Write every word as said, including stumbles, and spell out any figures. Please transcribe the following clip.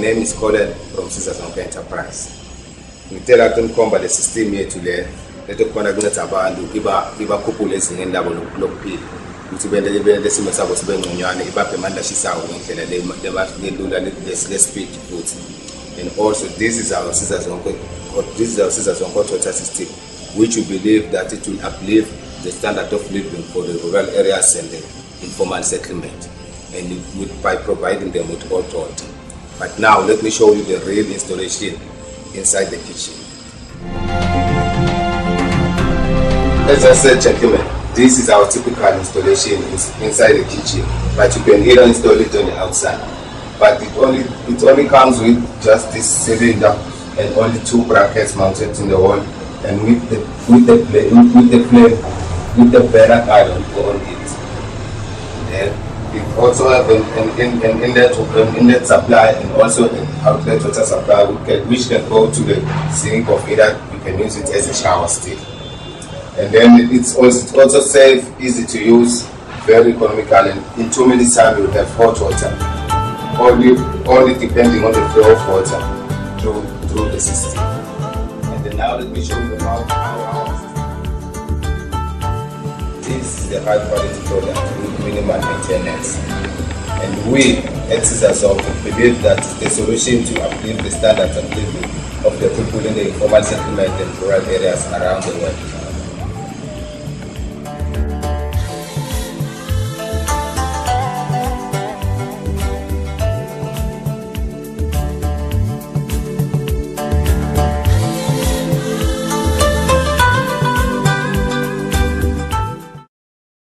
name is Colin from Sizazonke Enterprise. Ngitela kumkhomba le system yethu le letokubona kuletha abantu iba iba couple ezingeni labo lokuphila ukuthi bende bende simo sabo sibengconyane ibaphe manje shisawo ngendlela le lula le speed futhi. And also this is our Sizazonke this is our Sizazonke water system, which we believe that it will uplift the standard of living for the rural areas and the informal settlement, and with, by providing them with hot water. But now let me show you the real installation inside the kitchen. As I said, gentlemen, this is our typical installation inside the kitchen, but you can either install it on the outside. But it only it only comes with just this cylinder and only two brackets mounted in the wall, and with the with the flame with the flame with the burner iron on it. And it also have an, an, an, an inlet an inlet supply and also an outlet water supply, which can, which can go to the sink, or either you can use it as a shower still. And then it's also it's also safe, easy to use, very economical, and in two minutes time you have hot water. Only only depending on the flow of water through through the system. And then now let me show you how our this is the high quality product with minimal maintenance. And we at Sizazonke believe that the solution to uplift the standards of living of the people in the informal settlement and rural areas around the world.